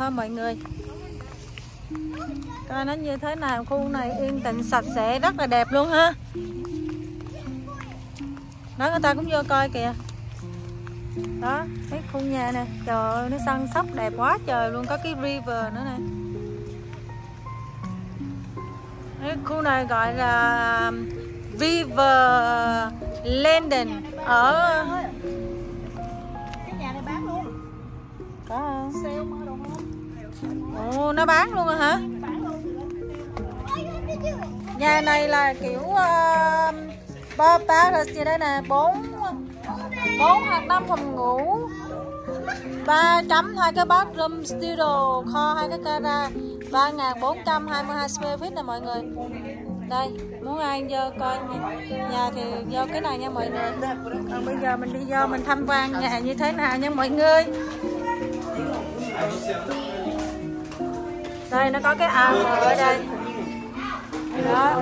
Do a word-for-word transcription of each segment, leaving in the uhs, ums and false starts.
ha mọi người. Coi nó như thế nào, khu này yên tĩnh sạch sẽ rất là đẹp luôn ha. Đó, người ta cũng vô coi kìa. Đó, cái khu nhà nè, trời ơi nó săn sóc đẹp quá trời luôn, có cái river nữa nè. Cái khu này gọi là River Landing ở cái nhà này bán luôn. có không? Sale mà đồ không? Ồ, nó bán luôn rồi hả? Bán luôn. Nhà này là kiểu uh, ba ba gì đây nè, bốn bốn hoặc năm phòng ngủ, ba chấm hai cái bathroom studio, kho hai cái gara, ba nghìn bốn trăm hai mươi hai square feet nè mọi người. Đây, muốn ai vô coi nhà thì vô cái này nha mọi người. Còn bây giờ mình đi vô mình tham quan nhà như thế nào nha mọi người. Đây nó có cái ao ở đây. Đó.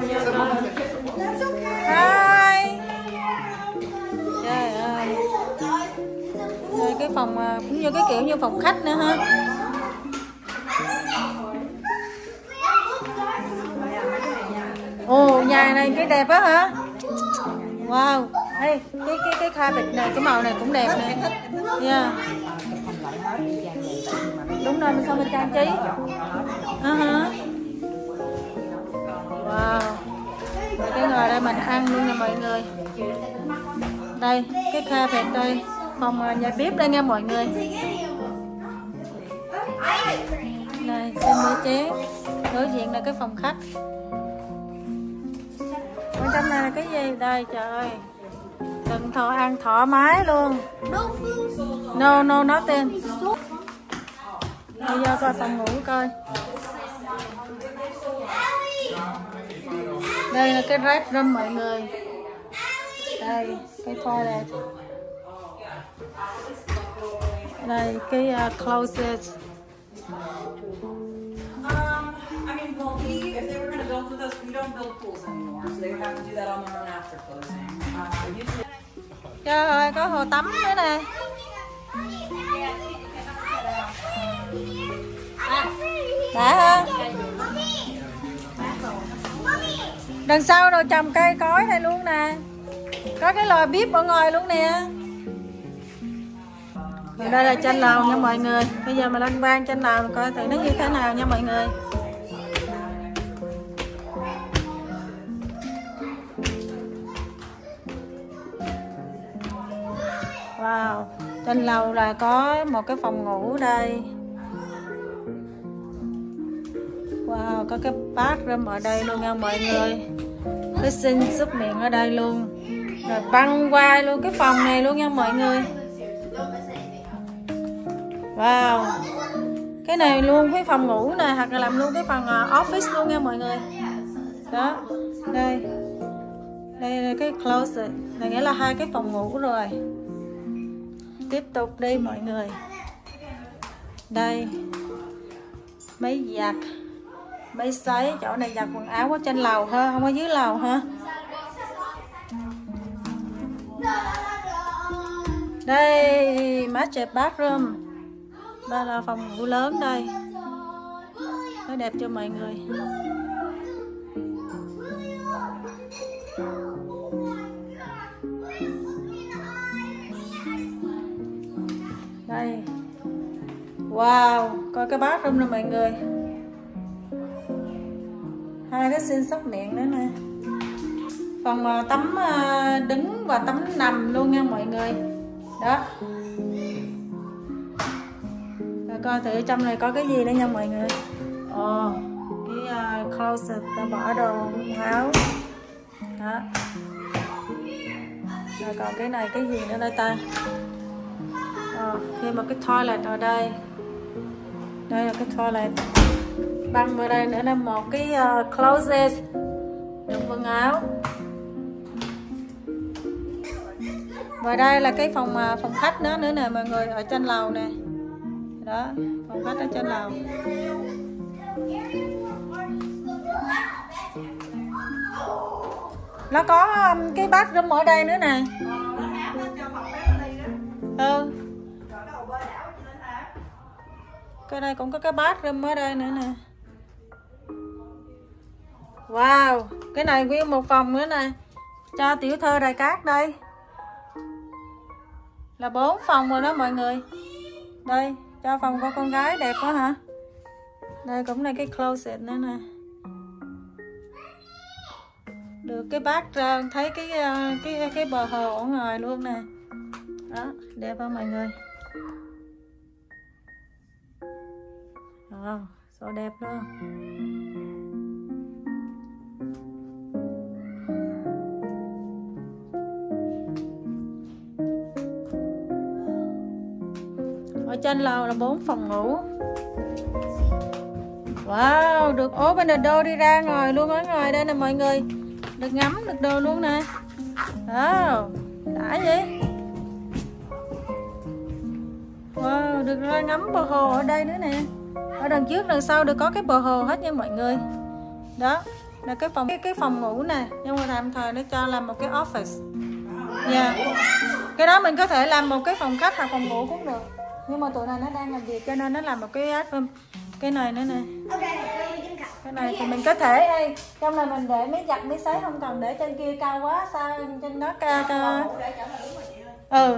Hi. Trời ơi. Đây cái phòng cũng như cái kiểu như phòng khách nữa ha. Ồ, nhà này cái đẹp á hả? Wow. Hey, cái cái cái carpet này, cái màu này cũng đẹp nè. Yeah. Đúng rồi, mình sao mình trang trí. Uh -huh. Wow. Cái ngồi đây mình ăn luôn nè mọi người. Đây, cái carpet đây, phòng nhà bếp đây nha mọi người. Đây, xem đĩa chén. Đối diện là cái phòng khách. Ở trong này là cái gì? Đây trời ơi. Đừng thọ ăn thoải mái luôn. No, no, nó tên. Bây giờ coi phòng ngủ coi. Đây là cái red room mọi người. Đây, cái toilet. Đây, cái uh, closet. I mean, well, we, if they were going to build with us, we don't build pools anymore, so they would have to do that on their own after closing. Uh, usually... Trời ơi, có hồ tắm nữa nè. Đã ha. Đằng sau rồi trồng cây cối này luôn nè. Có cái lò bếp ở ngoài luôn nè. Đây là trên lầu nha mọi người. Bây giờ mình lăn quang trên lầu coi thử nó như thế nào nha mọi người. Wow, trên lầu là có một cái phòng ngủ đây. Wow, có cái bathroom ở đây luôn nha mọi người. Cái xin súc miệng ở đây luôn. Rồi băng qua luôn cái phòng này luôn nha mọi người. Wow. Cái này luôn cái phòng ngủ này, hoặc là làm luôn cái phần office luôn nha mọi người. Đó. Đây. Đây là cái closet. Này nghĩa là hai cái phòng ngủ rồi. Tiếp tục đi mọi người. Đây. Máy giặt, máy sấy, chỗ này giặt quần áo ở trên lầu ha, không có dưới lầu ha. Đây, master bathroom. Đây là phòng ngủ lớn đây. Nó đẹp cho mọi người. Đây. Wow, coi cái bathroom nè mọi người. Hai cái xin sóc miệng nữa nè. Phòng tắm đứng và tắm nằm luôn nha mọi người. Đó. Rồi coi thử trong này có cái gì nữa nha mọi người. Ồ, cái uh, closet ta bỏ đồ áo. Đó. Rồi còn cái này cái gì nữa đây ta? Ờ, thêm một cái toilet ở đây. Đây là cái toilet. Băng vào đây nữa là một cái uh, closet đựng quần áo. Và đây là cái phòng uh, phòng khách nữa nữa nè mọi người, ở trên lầu nè. Đó, phòng khách ở trên lầu. Nó có um, cái bathroom ở đây nữa nè. Ừ. Cái đây cũng có cái bathroom ở đây nữa nè. Wow, cái này nguyên một phòng nữa nè. Cho tiểu thơ Đài Cát đây. Là bốn phòng rồi đó mọi người. Đây, cho phòng của con gái đẹp quá hả? Đây cũng là cái closet nữa nè. Được cái bát ra thấy cái cái cái bờ hồ ở ngoài luôn nè. Đó, đẹp không mọi người? Wow, số đẹp luôn. Ở trên lầu là bốn phòng ngủ. Wow, được open the door đi ra ngoài luôn ở ngoài đây nè mọi người. Được ngắm được đồ luôn nè. Wow, đã vậy. Wow, được ra ngắm bờ hồ ở đây nữa nè. Ở đằng trước đằng sau được có cái bờ hồ hết nha mọi người. Đó là cái phòng cái, cái phòng ngủ nè, nhưng mà tạm thời nó cho làm một cái office. Dạ. Yeah. Cái đó mình có thể làm một cái phòng khách hoặc phòng ngủ cũng được. Nhưng mà tụi này nó đang làm việc cho nên nó làm một cái bathroom. Cái này nữa nè. Cái này thì mình có thể ê, trong này mình để máy giặt máy sấy, không cần để trên kia cao quá, sao trên đó cao cao. Ừ.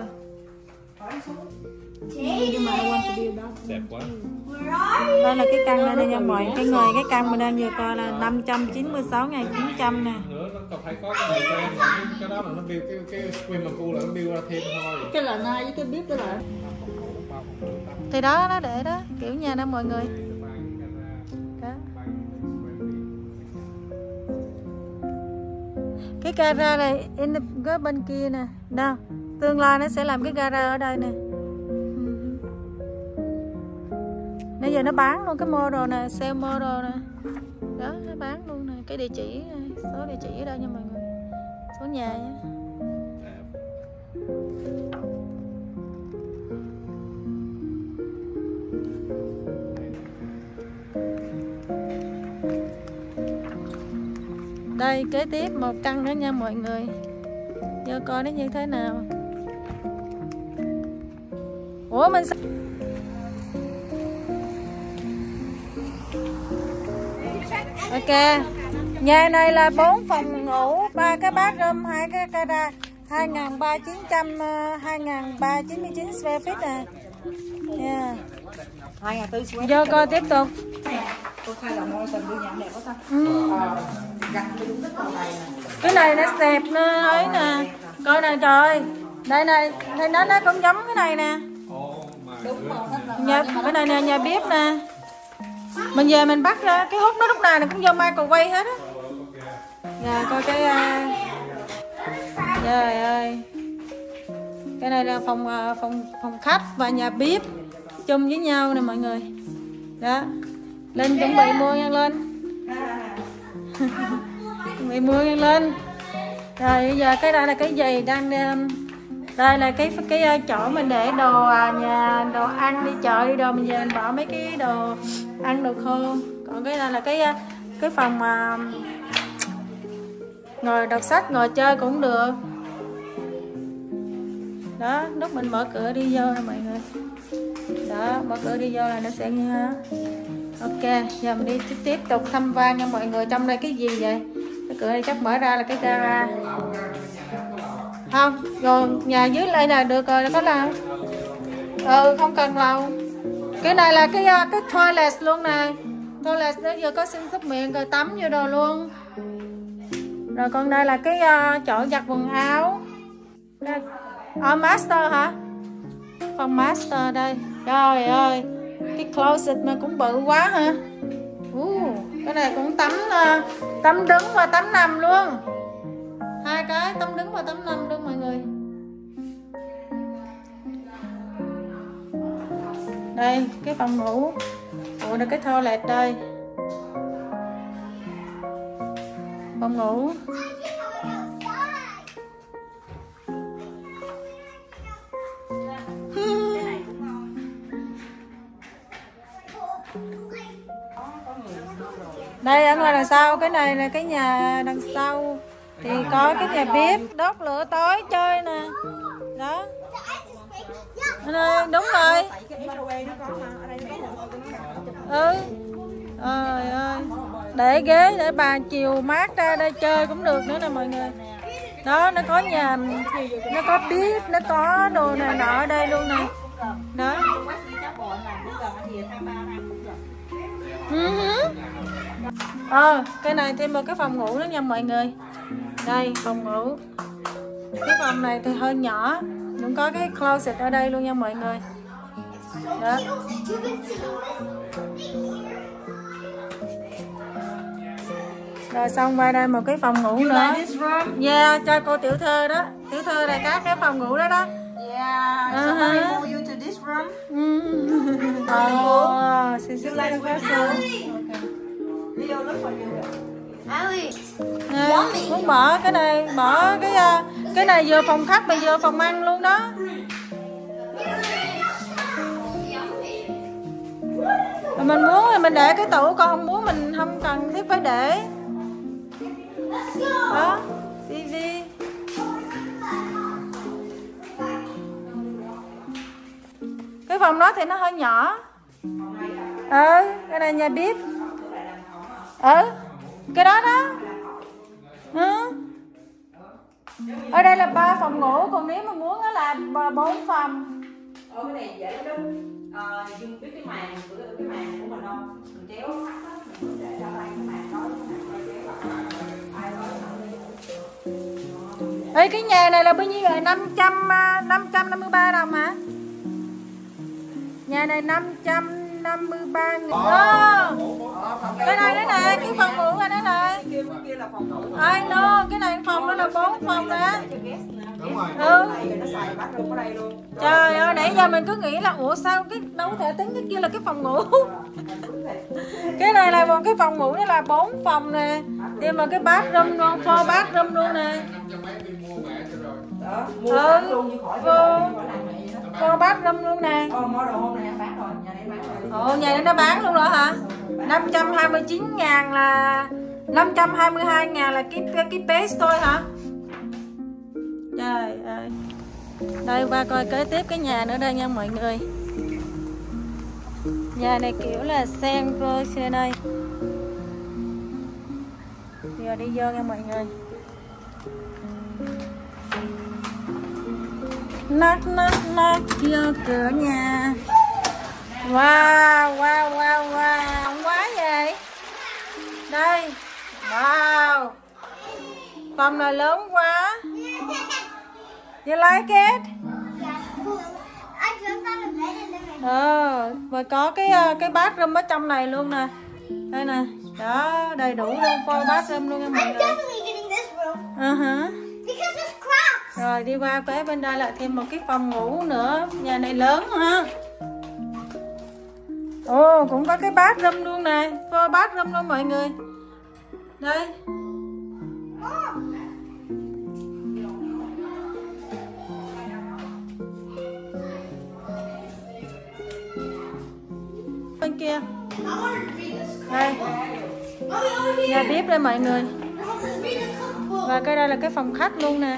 Đẹp quá. Đây là cái căn này nè nha mọi cái người cái căn mình đang vừa coi là năm trăm chín mươi sáu nghìn chín trăm nè. Nữa nó còn phải có cái này cho em, cái đó là nó build cái cái swimming pool là nó build ra thêm thôi. Cái là nai với cái bếp đó là. Thì đó nó để đó kiểu nhà đó mọi người. Đó. Cái gara này cái bên kia nè. Đâu? Tương lai nó sẽ làm cái gara ở đây nè. Bây giờ nó bán luôn cái model nè, sale model nè. Đó, nó bán luôn nè, cái địa chỉ, số địa chỉ ở đây nha mọi người. Số nhà nha. Đây kế tiếp một căn nữa nha mọi người. Vô coi nó như thế nào. Ủa mình sao? Ok. Nhà này là bốn phòng ngủ, ba cái bathroom, hai cái gara, hai nghìn ba trăm chín trăm hai nghìn ba trăm chín mươi chín square feet nè. Yeah. hai nghìn tư square. Vô coi tiếp tục. Tôi thay là môi tình đưa nhận đẹp quá ta. Ừ. Gặt cái đúng cái này nè. Cái này nó đẹp nó ấy nè. Coi nè trời. Đây này, thì nó nó cũng giống cái này nè. Đúng mà thích là. Nhà, cái này nè nhà bếp nè. Mình về mình bắt ra cái hút nó lúc nào nó cũng vô microwave hết á. Dạ coi cái uh... trời ơi. Cái này là phòng uh, phòng phòng khách và nhà bếp chung với nhau nè mọi người. Đó. Lên chuẩn bị mua nha lên. Chuẩn bị mua nha lên. Rồi bây giờ cái đây là cái gì đang um... đây là cái cái chỗ mình để đồ nhà đồ ăn đi chợ đi đồ mình về mình bỏ mấy cái đồ ăn đồ khô. Còn cái này là cái cái phòng mà ngồi đọc sách ngồi chơi cũng được. Đó lúc mình mở cửa đi vô nè mọi người. Đó mở cửa đi vô là nó sẽ như thế. Ok giờ mình đi tiếp tục thăm quan nha mọi người. Trong đây cái gì vậy? Cái cửa này chắc mở ra là cái gara. Không, rồi nhà dưới đây là được rồi, có lầu. Ừ, không cần lầu. Cái này là cái cái toilet luôn nè. Toilet nó vừa có sinh súc miệng rồi tắm vô đồ luôn. Rồi còn đây là cái uh, chỗ giặt quần áo. Đây. Ờ, master hả? Phòng master đây. Trời ơi, cái closet mà cũng bự quá hả? Uh, cái này cũng tắm uh, tắm đứng và tắm nằm luôn. Hai cái tắm đứng và tắm nằm luôn mọi người. Đây cái phòng ngủ. Ủa đây cái toilet đây. Phòng ngủ. Đây ở ngoài đằng sau, cái này là cái nhà đằng sau. Thì có cái nhà bếp, đốt lửa tối chơi nè. Đó. Ở đây, đúng rồi. Cái nó có mà ở đây nó có. Ừ. Trời ơi. Để ghế để bà chiều mát ra đây chơi cũng được nữa nè mọi người. Đó, nó có nhà, nó có bếp, nó có đồ này nọ ở đây luôn nè. Đó. Ờ, cái này thêm một cái phòng ngủ nữa nha mọi người. Đây, phòng ngủ. Cái phòng này thì hơi nhỏ, cũng có cái closet ở đây luôn nha mọi người. Đó. Rồi xong qua đây một cái phòng ngủ nữa. Yeah, cho cô tiểu thơ đó. Tiểu thơ là các cái phòng ngủ đó đó. Yeah, somebody move you to this room. Mm. Oh, she said like that. Leo, look for you. Nè, muốn bỏ cái này, bỏ cái cái này vừa phòng khách mà vừa phòng ăn luôn đó. Mà mình muốn thì mình để cái tủ, còn không muốn mình không cần thiết phải để. Đó, tivi. Cái phòng đó thì nó hơi nhỏ. Ừ, cái này nhà bếp. Ừ, cái đó đó. Ừ. Ở đây là ba phòng ngủ, còn nếu mà muốn đó là bốn phòng. Ờ, cái này dễ lắm. Ờ, dùng biết cái màn, cái màn của mình không? Mình kéo mắt mình để ra đây cái màn đó. Ê, cái nhà này là bao nhiêu rồi? năm trăm năm mươi ba đồng hả? Nhà này năm trăm năm mươi ba nghìn. Ờ. Cái này đó nè, cái phòng ngủ này đó nè. Kia là phòng ngủ. Ai no, cái này phòng đó là bốn phòng đó. Đúng rồi. Ừ. Nó xài bắt luôn ở đây luôn. Trời ơi, nãy giờ mình cứ nghĩ là ủa sao cái đâu có thể tính cái kia là cái phòng ngủ. Cái này là một cái phòng ngủ, đó là bốn phòng nè. Thêm mà cái bathroom luôn, four bathroom luôn nè. Đó, mua Ừ, luôn như khỏi four, four bathroom luôn nè. Ồ, mua đồ hôm nay bán rồi, nhà này bán rồi. Ồ, nhà này nó bán luôn rồi hả? năm trăm hai mươi chín ngàn là năm trăm hai mươi hai ngàn là cái cái base thôi hả? Trời ơi. Đây qua coi kế tiếp cái nhà nữa đây nha mọi người. Nhà này kiểu là sen rose đây. Giờ đi vô nha mọi người. Knock knock knock vô cửa nhà. Wow, wow, wow, wow, quá vậy. Đây. Wow. Phòng này lớn quá. You like it? Ờ, và có cái cái bathroom ở trong này luôn nè. Đây nè. Đó, đầy đủ luôn, four bathroom luôn nha mọi người. Ờ hả. Rồi đi qua cái bên đây lại thêm một cái phòng ngủ nữa. Nhà này lớn ha. Ồ, cũng có cái bathroom luôn nè, four bathroom luôn mọi người. Đây. Bên kia. Đây. Nhà bếp đây mọi người. Và cái đây là cái phòng khách luôn nè.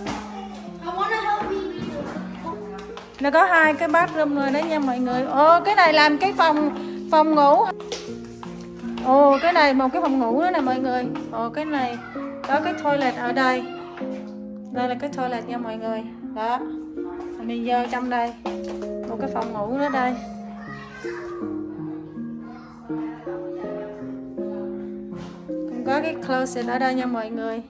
Nó có hai cái bathroom rồi đấy nha mọi người. Ồ, cái này làm cái phòng phòng ngủ. Ồ, cái này một cái phòng ngủ nữa nè mọi người. Ồ, cái này có cái toilet ở đây. Đây là cái toilet nha mọi người. Đó. Mình vô trong đây. Một cái phòng ngủ nữa đây. Cũng có cái closet ở đây nha mọi người.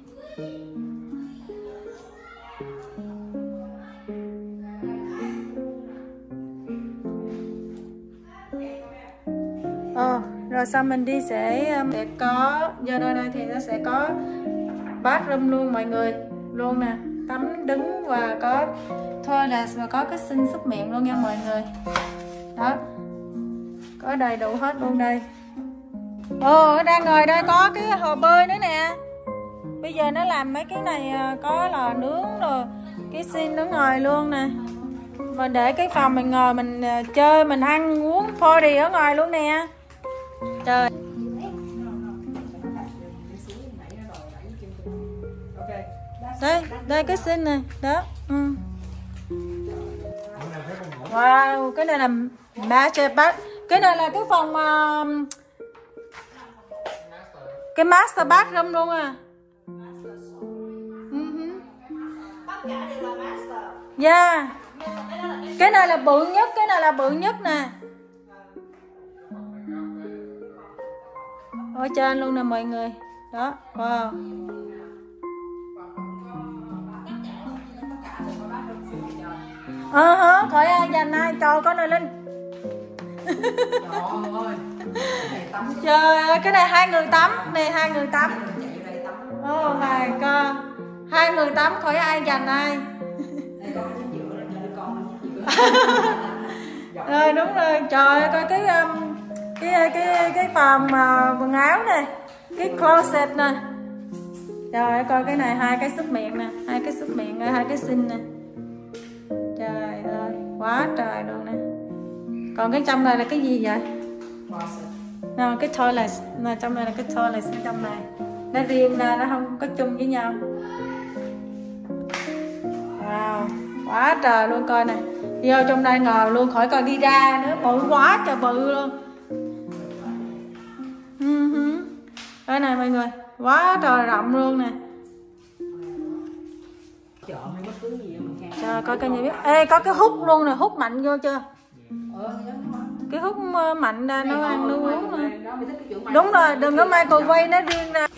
Ờ, rồi sau mình đi sẽ sẽ có giờ đây đây thì nó sẽ có bathroom luôn mọi người luôn nè, tắm đứng và có toilet và có cái sink súc miệng luôn nha mọi người. Đó, có đầy đủ hết luôn đây. Ồ, ở đang ngồi đây có cái hồ bơi nữa nè. Bây giờ nó làm mấy cái này có lò nướng rồi cái sink nó ngồi luôn nè. Mà để cái phòng mình ngồi mình chơi mình ăn uống party ở ngoài luôn nè. Trời. Đây, đây cái sink này, đó. Ừ. Wow, cái này là master bath. Cái này là cái phòng uh, cái master bathroom luôn à. Uh-huh. Yeah. Cái này là bự nhất, cái này là bự nhất nè. Ở trên luôn nè mọi người. Đó, wow. Ờ hả, khỏi ai dành ai cho con này lên. Trời ơi, cái này hai người tắm, này hai người tắm. Oh my god. Hai người tắm khỏi ai dành ai. Rồi đúng rồi, trời ơi coi cái um, cái cái cái phòng uh, quần áo nè, cái closet nè. Trời ơi coi cái này hai cái súc miệng nè, hai cái súc miệng, hai cái sink nè. Trời ơi, quá trời luôn nè. Còn cái trong này là cái gì vậy? Nào, cái toilet, nào, trong này là cái toilet ở trong này. Nó riêng ra, nó không có chung với nhau. Wow, quá trời luôn coi nè. Vô trong đây ngồi luôn, khỏi coi đi ra nữa, bự quá trời bự luôn. Uh-huh. Cái này mọi người, quá trời rộng luôn nè. Trời coi cái gì biết. Ê có cái hút luôn nè, hút mạnh vô chưa? Cái hút mạnh ra nó ăn nó uống nè. Đúng rồi, đừng có microwave nó riêng ra.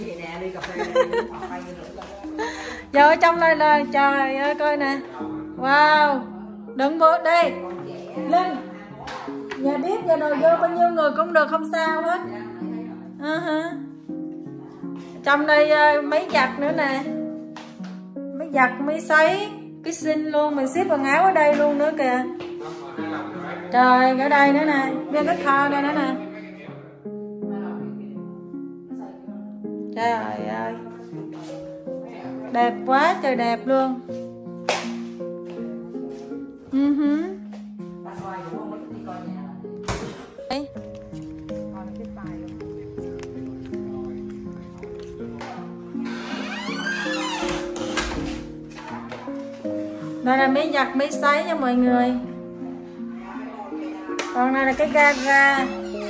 Giờ ở trong đây là trời ơi coi nè. Wow. Đừng vô đây. Linh. Nhà bếp nhà đồ vô bao nhiêu người cũng được không sao hết. Uh-huh. Trong đây uh, máy giặt nữa nè. Máy giặt, máy sấy, cái sink luôn, mình xếp quần áo ở đây luôn nữa kìa. Trời, ở đây nữa nè, bên cái kho đây nữa nè. Trời ơi. Đẹp quá trời đẹp luôn. Uh-huh. Đấy. Đây là máy giặt, máy sấy nha mọi người. Còn này là cái gara.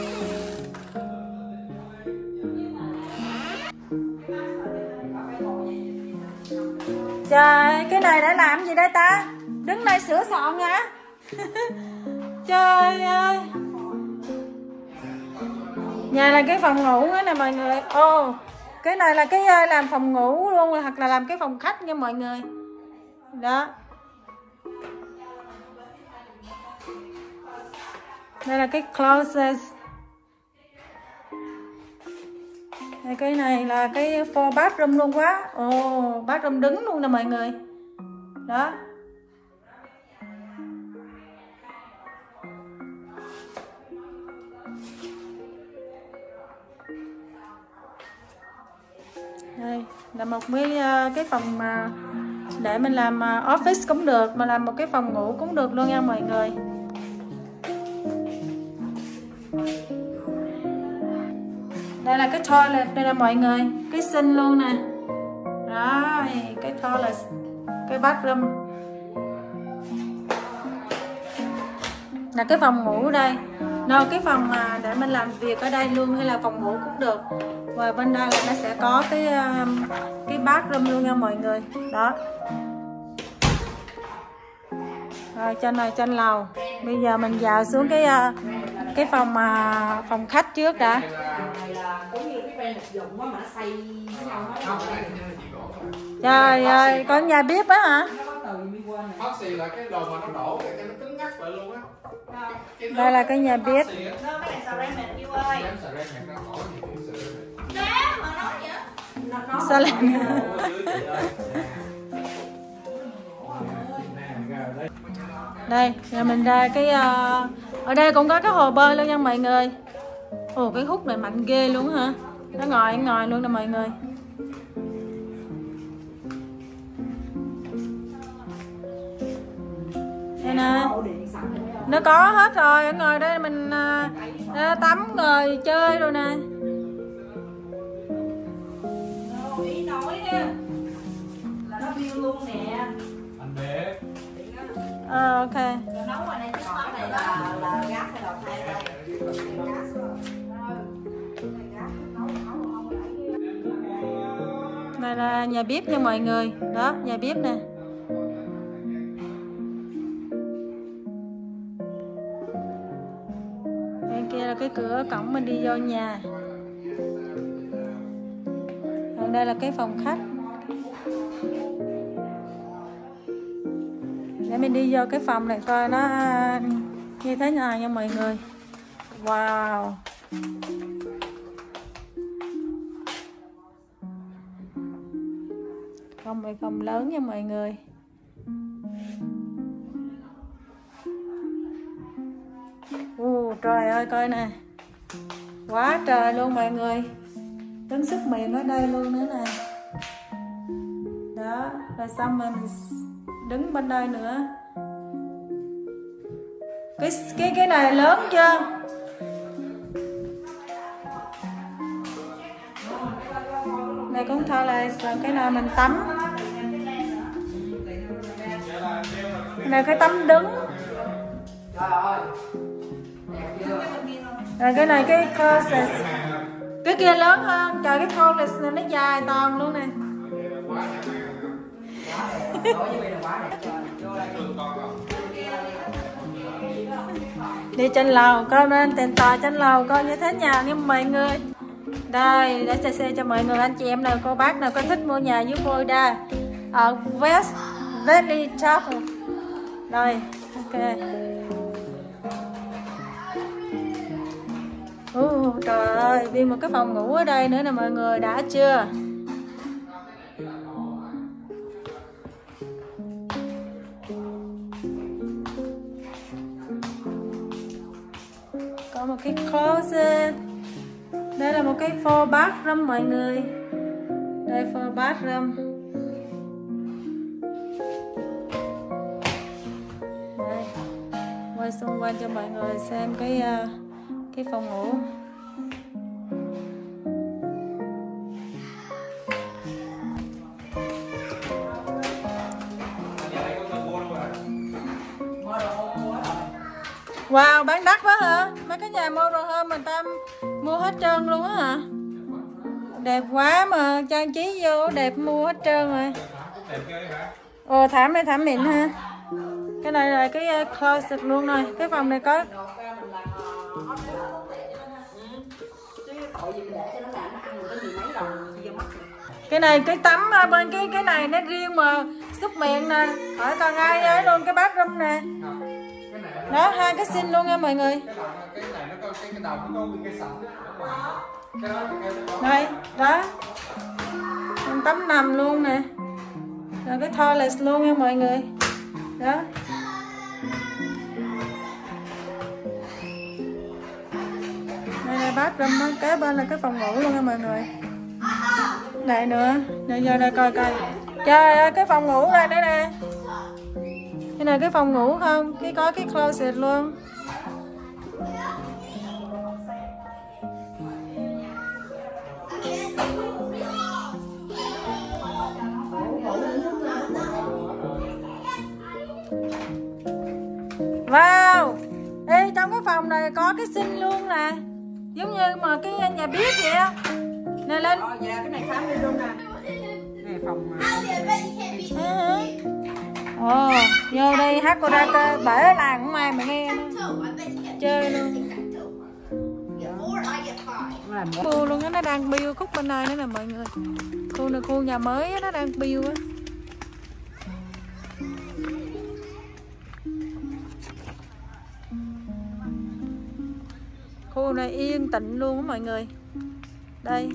Trời, cái này đã làm gì đây ta? Đứng đây sửa soạn hả? Trời ơi. Nhà là cái phòng ngủ nữa nè mọi người. Ồ, oh, cái này là cái làm phòng ngủ luôn, hoặc là làm cái phòng khách nha mọi người. Đó. Đây là cái closet. Cái này là cái four bathroom luôn quá. Ồ, oh, bathroom đứng luôn nè mọi người. Đó. Đây là một cái cái phòng mà để mình làm office cũng được, mà làm một cái phòng ngủ cũng được luôn nha mọi người. Đây là cái toilet đây là mọi người, cái sink luôn nè. Đó, cái toilet, cái bathroom. Là cái phòng ngủ đây. Đâu cái phòng mà để mình làm việc ở đây luôn, hay là phòng ngủ cũng được. Và bên đây là nó sẽ có cái cái bathroom luôn nha mọi người. Đó. Rồi trên này trên lầu. Bây giờ mình vào xuống cái cái phòng mà phòng khách trước đã. Trời ơi, có nhà bếp á hả? Oxy là cái đồ mà nó đổ cái nó cứng ngắc lại luôn á. Đây là cái nhà bếp. Sao lại đây là mình ra cái uh, ở đây cũng có cái hồ bơi luôn nha mọi người. Ồ, cái hút này mạnh ghê luôn hả? Nó ngồi ngồi luôn nè mọi người. Đây nè, nó có hết rồi. Ở ngồi đây mình uh, tắm rồi chơi rồi nè. Ý nói nha là nó view luôn nè. Anh bé. Ờ, ok. Nấu rồi là là gas hay là than đây? Đây là nhà bếp nha mọi người. Đó, nhà bếp nè. Bên kia là cái cửa cổng mình đi vô nhà. Còn đây là cái phòng khách. Để mình đi vô cái phòng này coi nó như thế nào nha mọi người. Wow. Phòng này phòng lớn nha mọi người. Ồ, trời ơi coi nè. Quá trời luôn mọi người. Đứng sức miệng ở đây luôn nữa nè. Đó, rồi xong rồi mình đứng bên đây nữa. Cái cái cái này lớn chưa? Này cũng thôi là cái nào mình tắm. Cái này cái tắm đứng. Rồi cái này cái closet. Cái kia lớn hơn. Trời cái closet này nó dài toàn luôn nè. Đi trên lầu coi nên tiền tòa trên lầu coi như thế nào nha mọi người. Đây để xe cho mọi người anh chị em nào cô bác nào có thích mua nhà với Florida ở West Valley Chapel. Đây ok. Uh, trời ơi đi một cái phòng ngủ ở đây nữa nè mọi người, đã chưa? Có một cái closet. Đây là một cái four bathroom mọi người. Đây four bathroom. Đây. Quay xung quanh cho mọi người xem cái uh, cái phòng ngủ. Wow, bán đắt quá hả? Mấy cái nhà motorhome mình ta mua hết trơn luôn á hả? Đẹp quá mà trang trí vô đẹp mua hết trơn rồi. Ồ thảm này thảm mịn ha. Cái này là cái closet luôn rồi. Cái phòng này có cái này cái tắm bên cái cái này nó riêng mà xúc miệng nè. Hỏi còn ai ấy luôn cái bathroom nè. Đó hai cái xin luôn nha mọi người. Đây đó tắm nằm luôn nè. Rồi cái toilet luôn nha mọi người. Đó đây là bathroom đó, kế bên là cái phòng ngủ luôn nha mọi người. Đây nữa, đây giờ đây coi coi. Trời ơi cái phòng ngủ đây đây nè. Cái này cái phòng ngủ không? Cái có cái closet luôn. Wow. Ê, trong cái phòng này có cái sink luôn nè. Giống như mà cái nhà bếp vậy á. Nè lên. Ờ, dạ cái này khám đi luôn nè. Này phòng mà. Ồ, oh, vô đây hát cô ra cơ, bể làng cũng ai mà nghe nữa. Chơi luôn. Khu luôn á, nó đang build khúc bên này nữa nè mọi người. Khu này khu nhà mới á, nó đang build á. Khu này yên tĩnh luôn á mọi người. Đây.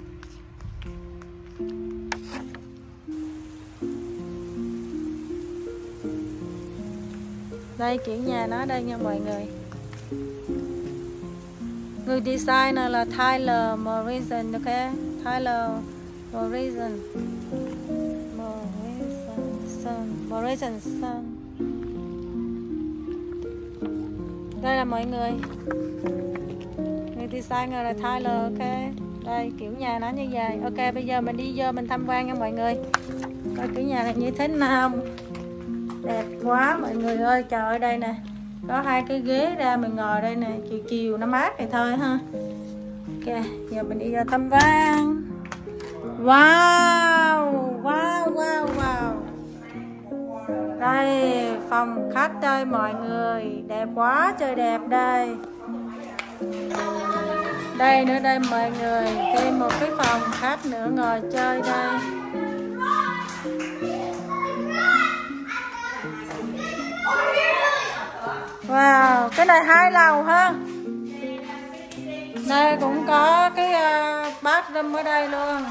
Đây kiểu nhà nó đây nha mọi người. Người designer là Tyler Morrison, ok? Tyler Morrison. Morrison, Morrison son. Đây là mọi người. Người designer là Tyler, ok? Đây kiểu nhà nó như vậy. Ok bây giờ mình đi vô mình tham quan nha mọi người. Coi kiểu nhà này như thế nào. Đẹp quá mọi người ơi, trời ơi đây nè. Có hai cái ghế ra mình ngồi đây nè, chiều chiều nó mát này thôi ha. Ok, giờ mình đi ra Tam Văn. Wow, wow, wow, wow. Đây, phòng khách đây mọi người. Đẹp quá, trời đẹp đây. Đây nữa đây mọi người. Thêm một cái phòng khách nữa ngồi chơi đây. Wow, cái này hai lầu ha. Đây cũng có cái uh, bathroom ở đây luôn.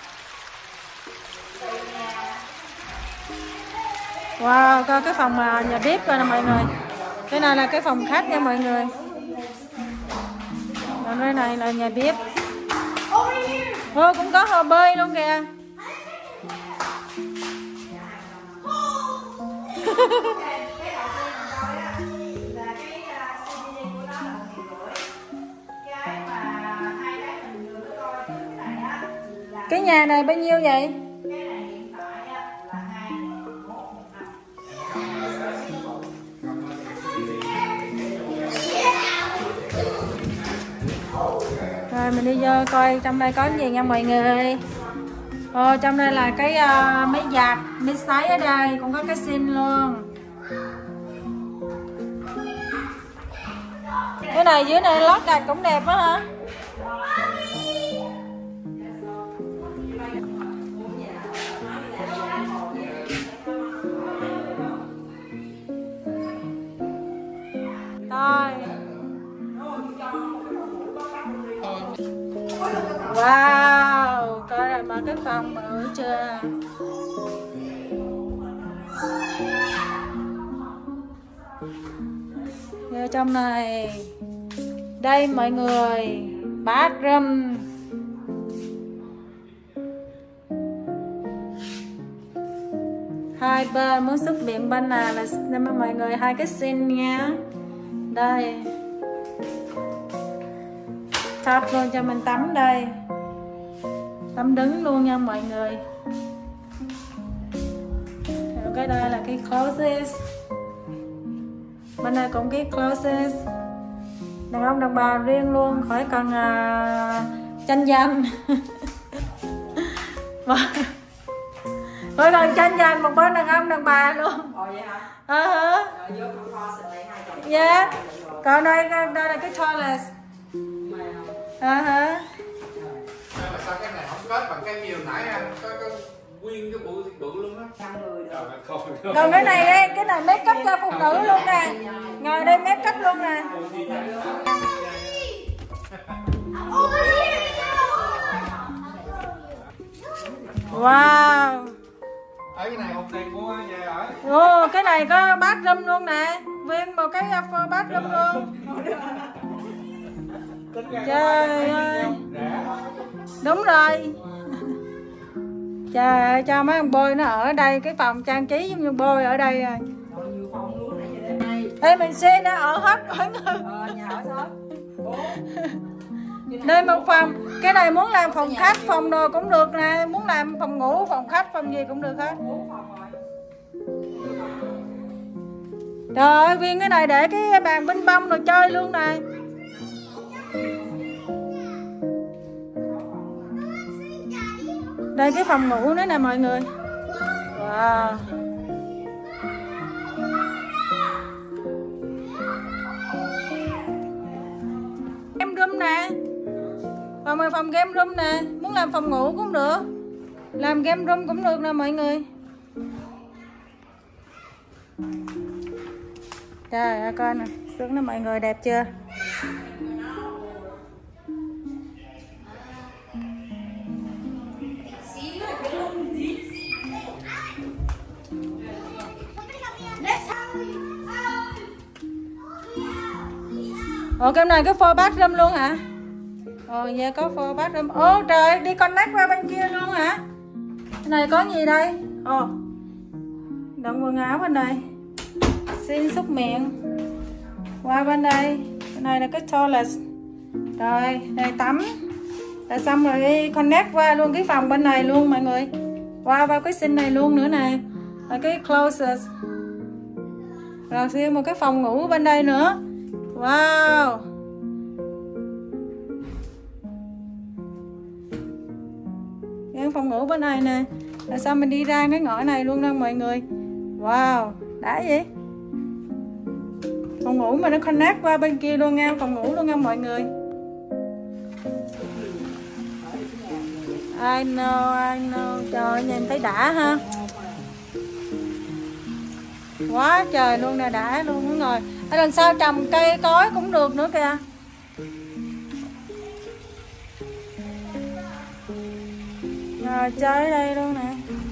Wow, coi cái phòng uh, nhà bếp coi nè mọi người. Cái này là cái phòng khách nha mọi người. Còn cái này là nhà bếp. Ô, cũng có hồ bơi luôn kìa. Cái nhà này bao nhiêu vậy? Rồi mình đi vô coi trong đây có gì nha mọi người. Ồ, trong đây là cái uh, máy giặt, máy sấy ở đây, cũng có cái xin luôn. Cái này dưới này lót gạch cũng đẹp quá hả? Rồi. Wow, coi là mà cái phòng mở chưa? Ở trong này. Đây mọi người, bathroom. Hai bên muốn xuất miệng bên nào là nên mọi người hai cái xin nha. Đây. Tap luôn cho mình tắm đây. Tắm đứng luôn nha mọi người. Rồi cái đây là cái closet. Bên đây cũng cái closet. Đàn ông đàn bà riêng luôn, khỏi cần uh, tranh giành. Khỏi cần tranh giành một bên đàn ông đàn bà luôn. Ồ vậy hả? Ờ hả? Rồi vô trong closet lấy hai chồng. Dạ. Còn đây, đây là cái toilet. Ờ hả? Nhưng mà sao cái này không kết bằng cái nhiều nãy anh có, có nguyên cái bự bự luôn á. năm người được. Còn cái này đây, cái này make up cho phụ nữ luôn nè. Ngồi đây make up luôn nè. Wow. Ở cái này một tiền của nhà ở. Ồ, cái này có bathroom luôn nè. Nguyên một cái bathroom luôn. Trời ơi. Đúng rồi. Trời ơi, cho mấy ông bôi nó ở đây. Cái phòng trang trí giống như bôi ở đây rồi. Ê, mình xe nó ở hết mọi người. Ờ, nhà ở hết. Đây một phòng. Cái này muốn làm phòng khách, phòng đồ cũng được nè. Muốn làm phòng ngủ, phòng khách, phòng gì cũng được hết. Trời ơi, Viên cái này để cái bàn binh bông rồi chơi luôn nè. Đây cái phòng ngủ nữa nè mọi người. Wow. Game room nè. Phòng này phòng game room nè. Muốn làm phòng ngủ cũng được. Làm game room cũng được nè mọi người. Trời ơi coi nè. Sướng nè mọi người, đẹp chưa? Ồ, cái này cái four bathroom luôn hả? Ồ, dạ có four bathroom. Ồ trời, đi connect qua bên kia luôn hả? Cái này có gì đây? Ồ, đựng quần áo bên đây. Xin xúc miệng. Qua bên đây. Cái này là cái toilet. Rồi, đây tắm. Rồi xong rồi đi connect qua luôn cái phòng bên này luôn mọi người. Qua vào cái sink này luôn nữa nè. Rồi cái closet. Rồi thêm một cái phòng ngủ bên đây nữa. Wow. Cái phòng ngủ bên này nè. Tại sao mình đi ra cái ngõ này luôn đó mọi người. Wow, đã vậy. Phòng ngủ mà nó connect qua bên kia luôn nha, phòng ngủ luôn nha mọi người. I know, I know. Trời nhìn thấy đã ha. Quá trời luôn nè, đã luôn đúng rồi. Ở đằng sau trồng cây cối cũng được nữa kìa. Rồi chơi ở đây luôn nè.